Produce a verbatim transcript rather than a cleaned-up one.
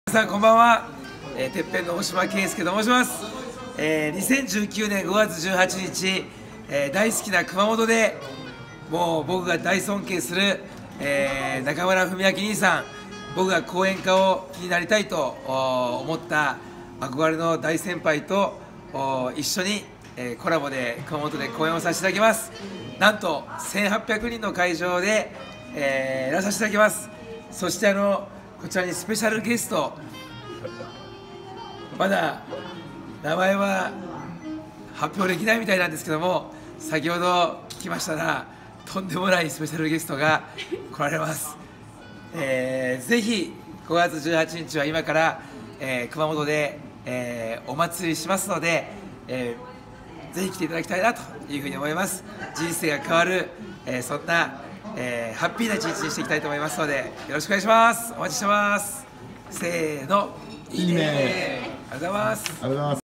皆さんこんばんは、えー、てっぺんの大島圭介と申します。えー、にせんじゅうきゅうねんごがつじゅうはちにち、えー、大好きな熊本でもう僕が大尊敬する、えー、中村文明兄さん、僕が講演家をになりたいと思った憧れの大先輩と一緒に、えー、コラボで熊本で講演をさせていただきます。なんとせんはっぴゃくにんの会場で、えー、やらさせていただきます。そしてあのこちらにスペシャルゲスト、まだ名前は発表できないみたいなんですけども、先ほど聞きましたらとんでもないスペシャルゲストが来られます。えー、ぜひごがつじゅうはちにちは今から、えー、熊本で、えー、お祭りしますので、えー、ぜひ来ていただきたいなというふうに思います。人生が変わる、えー、そんな、えー、ハッピーな一日にしていきたいと思いますので、よろしくお願いします。お待ちしてます。せーの、 いいね。 ありがとうございます。 ありがとうございます。